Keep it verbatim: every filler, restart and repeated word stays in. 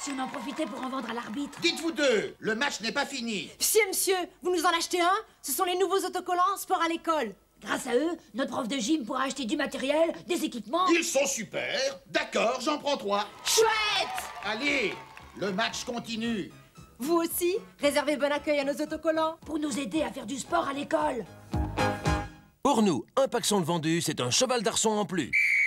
si on en profitait pour en vendre à l'arbitre? Dites-vous deux, le match n'est pas fini. Si, monsieur, vous nous en achetez un? Ce sont les nouveaux autocollants sport à l'école. Grâce à eux, notre prof de gym pourra acheter du matériel, des équipements. Ils sont super. D'accord, j'en prends trois. Chouette! Allez, le match continue. Vous aussi, réservez bon accueil à nos autocollants. Pour nous aider à faire du sport à l'école. Pour nous, un paxson de vendu, c'est un cheval d'arçon en plus.